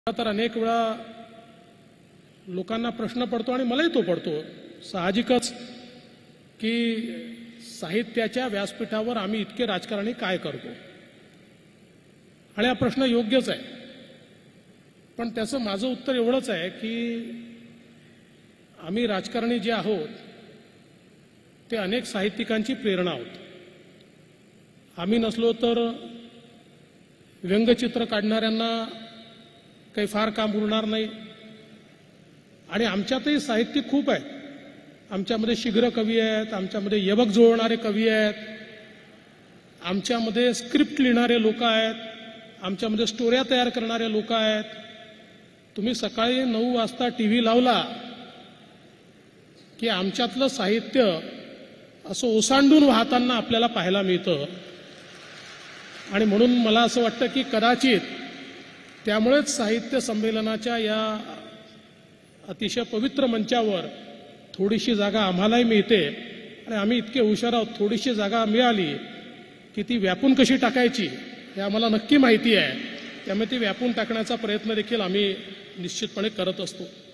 तर अनेक वेळा लोकांना प्रश्न पडतो आणि मलाही तो पडतो साहजिकच की साहित्याच्या व्यासपीठावर आम्ही इतके राजकारणी काय करतो आणि हा प्रश्न योग्यच आहे। पण त्याचं माझं उत्तर एवढंच आहे की आम्ही राजकारणी जे आहोत ते अनेक साहित्यिकांची प्रेरणा आहोत। आम्ही नसलो तर व्यंगचित्र काढणाऱ्यांना काही फार काम उरणार नाही आणि आमच्यातही साहित्यिक खूप आहेत। आमच्यामध्ये शीघ्र कवी आहेत, आमच्यामध्ये यबक जुळवणारे कवी आहेत, आमच्यामध्ये स्क्रिप्ट लिहिणारे लोक आहेत, आमच्यामध्ये स्टोऱ्या तयार करणारे लोक आहेत। तुम्ही सकाळी 9 वाजता टीव्ही लावला की आमच्यातलं साहित्य असं ओसांडून वाहताना आपल्याला पाहायला मिळतं आणि म्हणून मला असं वाटतं की कदाचित त्यामुळेच साहित्य संमेलनाच्या या अतिशय पवित्र मंचावर थोडीशी जागा आम्हालाही मिळते आणि आम्ही इतके हुशार आहोत, थोडीशी जागा मिळाली की ती व्यापून कशी टाकायची हे आम्हाला नक्की माहिती आहे। त्यामुळे ती व्यापून टाकण्याचा प्रयत्न देखील आम्ही निश्चितपणे करत असतो।